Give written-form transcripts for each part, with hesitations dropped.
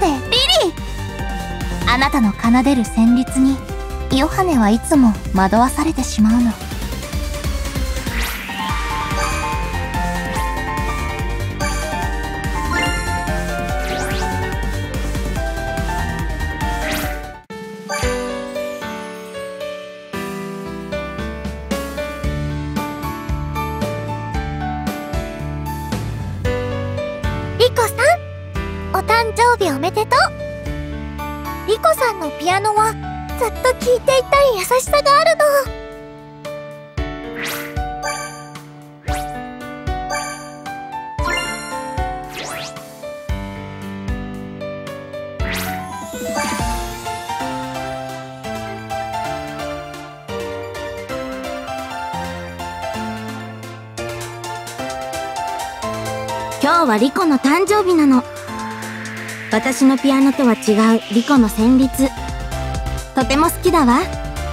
でリリー。あなたの奏でる旋律にヨハネはいつも惑わされてしまうの。 リコさん、お誕生日おめでとう。リコさんのピアノはずっと聴いていたい優しさがあるの。 今日はリコの誕生日なの。私のピアノとは違うリコの旋律、とても好きだわ。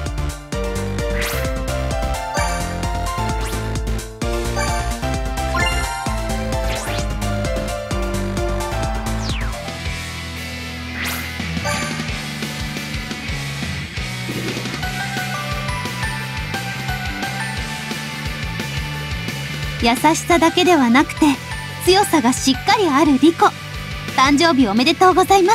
優しさだけではなくて強さがしっかりあるリコ。誕生日おめでとうございます。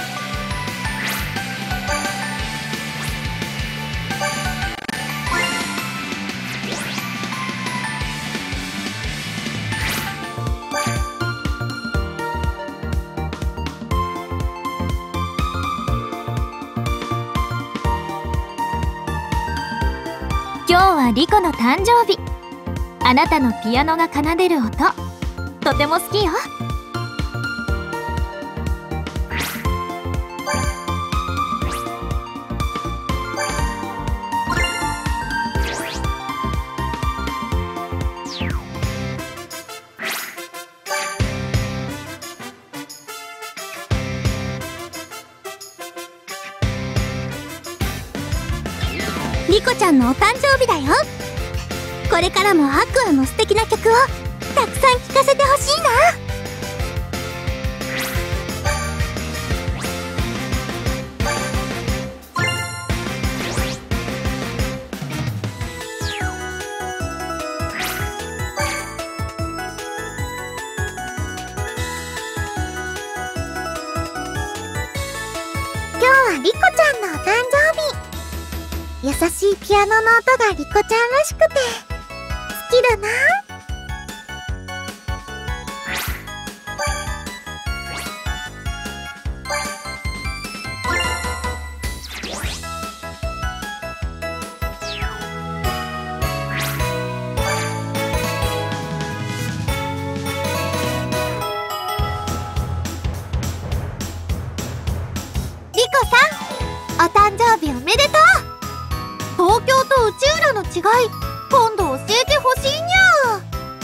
今日はリコの誕生日。あなたのピアノが奏でる音、とても好きよ。 リコちゃんのお誕生日だよ。これからもアクアの素敵な曲をたくさん聴かせてほしいな。今日はリコちゃんのお誕生日。優しいピアノの音がリコちゃんらしくて好きだな。リコさん、お誕生日おめでとう。東京と内浦の違い、今度教えてほしいにゃ。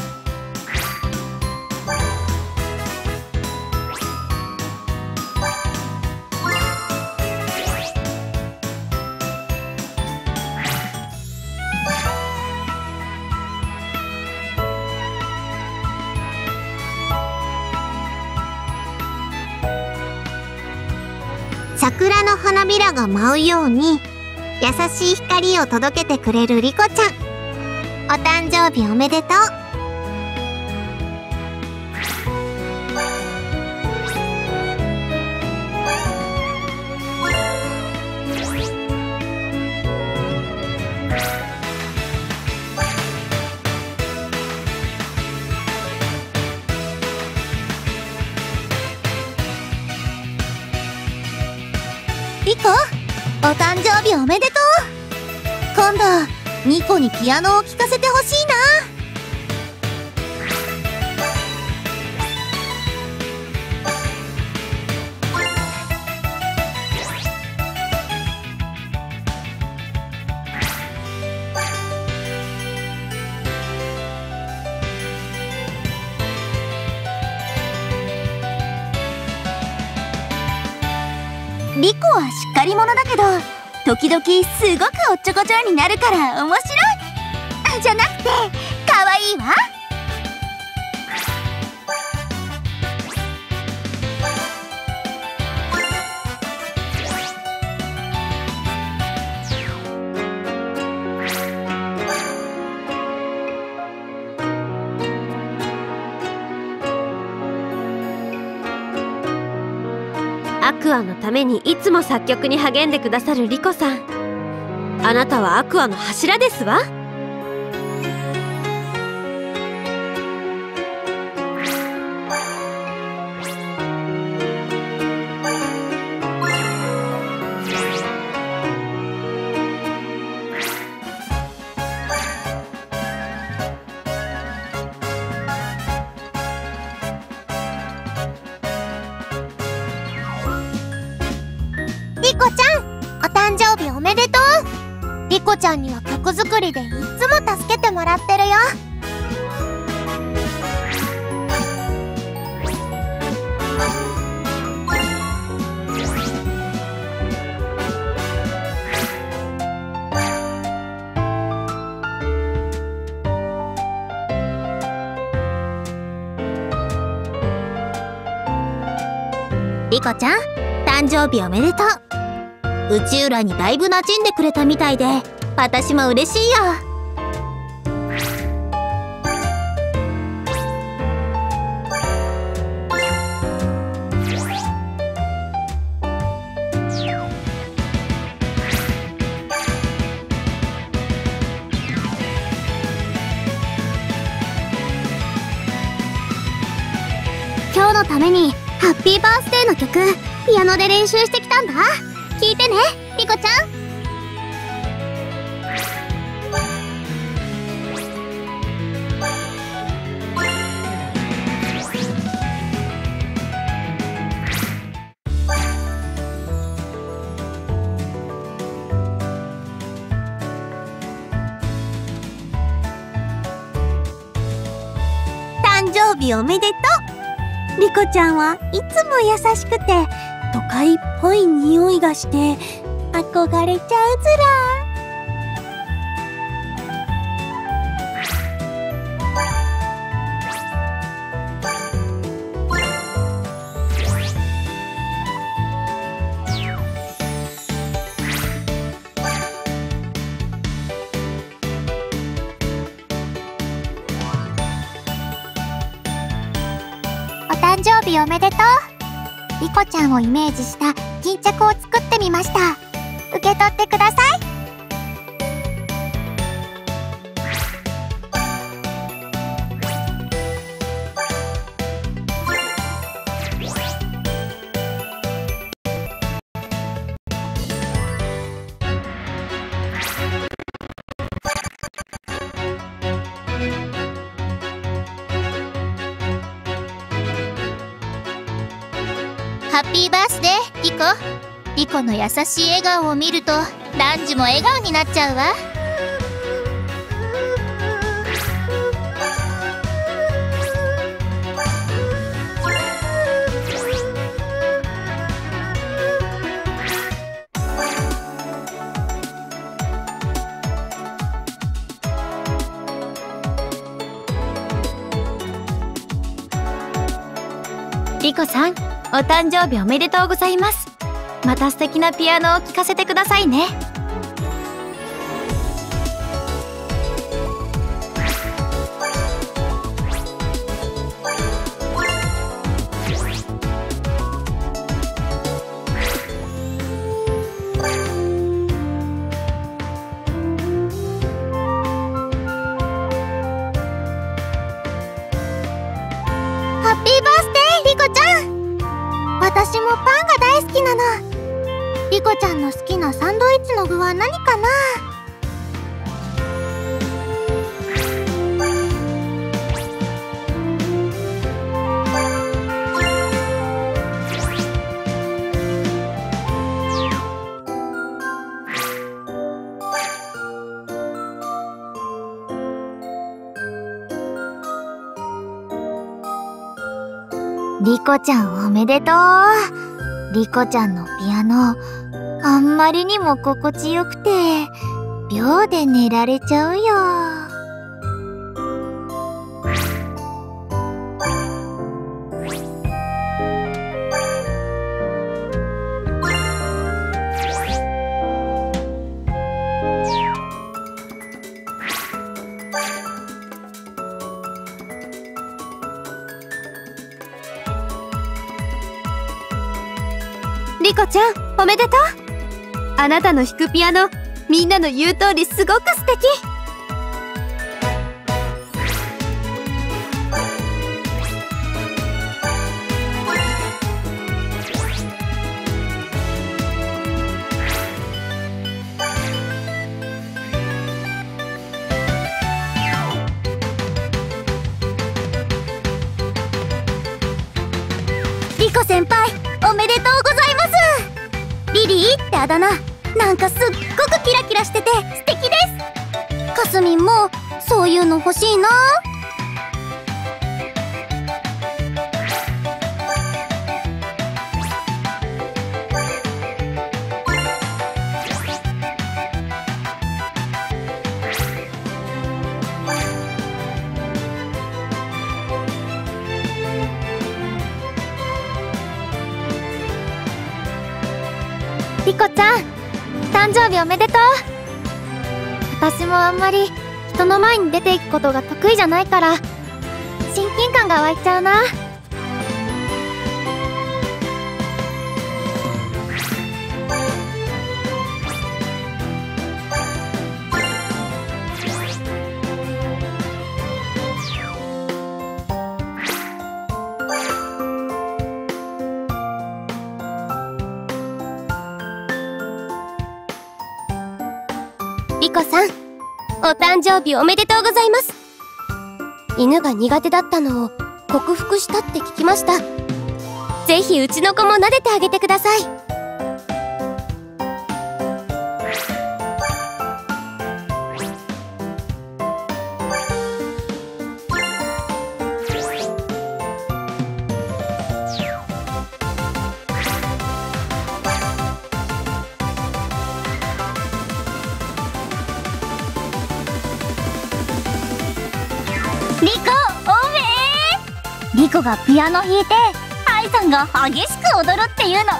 桜の花びらが舞うように優しい光を届けてくれるリコちゃん。お誕生日おめでとう。リコ、お誕生日おめでとう。今度ニコにピアノを聴かせてほしいな。リコはしっかり者だけど時々すごくおっちょこちょいになるから面白い。じゃなくて可愛いわ。 アクアのためにいつも作曲に励んでくださるリコさん、あなたはアクアの柱ですわ。 リコちゃん、お誕生日おめでとう。リコちゃんには曲作りでいつも助けてもらってるよ。 リコちゃん、誕生日おめでとう。内浦にだいぶ馴染んでくれたみたいで、私も嬉しいよ。 今日のためにハッピーバースデーの曲ピアノで練習してきたんだ。聞いてね、リコちゃん。 誕生日おめでとう。リコちゃんはいつも優しくて都会っぽい匂いがして憧れちゃうずら。 お誕生日おめでとう。リコちゃんをイメージした巾着を作ってみました。受け取ってください。ハッピーバースデー、リコ。リコの優しい笑顔を見るとランジも笑顔になっちゃうわ。 リコさん、お誕生日おめでとうございます。また素敵なピアノを聴かせてくださいね。 ハッピーバースデー、リコちゃん。私もパンが大好きなの。リコちゃんの好きなサンドイッチの具は何かな？リコちゃんおめでとう。リコちゃんのピアノ、あんまりにも心地よくて、秒で寝られちゃうよ。 リコちゃん、おめでとう。あなたの弾くピアノ、みんなの言う通りすごく素敵。 リコ先輩、おめでとうございます。リリーってあだ名、なんかすっごくキラキラしてて素敵です。かすみんもそういうの欲しいな。リコちゃん、誕生日おめでとう。私もあんまり人の前に出ていくことが得意じゃないから親近感が湧いちゃうな。 リコさん、お誕生日おめでとうございます。犬が苦手だったのを克服したって聞きました。ぜひうちの子も撫でてあげてください。 リコ、おめー。リコがピアノ弾いてアイさんが激しく踊るっていうのどう？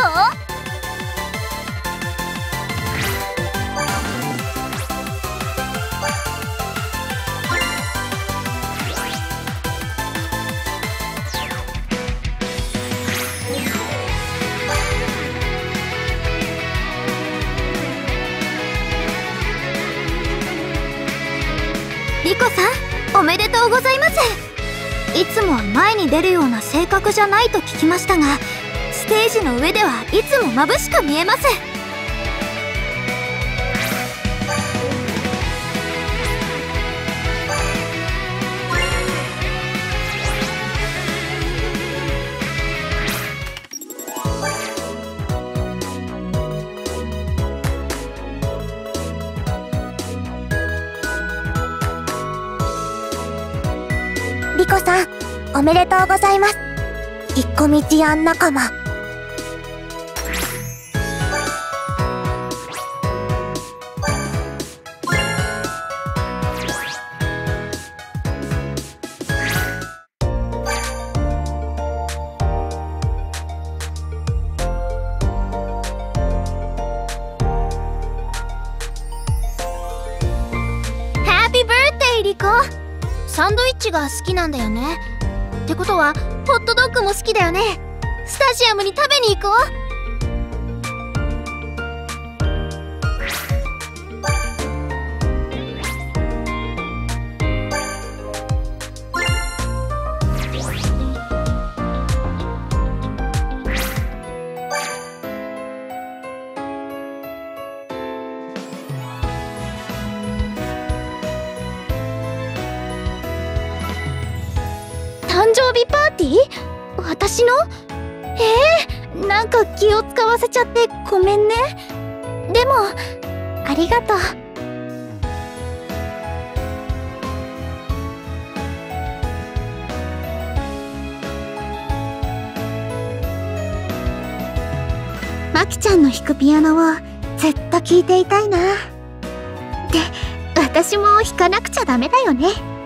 リコさん、おめでとうございます。いつもは前に出るような性格じゃないと聞きましたが、ステージの上ではいつも眩しく見えます。 リコさん、おめでとうございます。引っ込み思案仲間。 ハッピーバースデーリコ。サンドイッチが好きなんだよね。ってことはホットドッグも好きだよね。スタジアムに食べに行こう。 誕生日パーティー？私の？なんか気を使わせちゃってごめんね。でもありがとう。マキちゃんの弾くピアノをずっと聴いていたいな。で、私も弾かなくちゃダメだよね。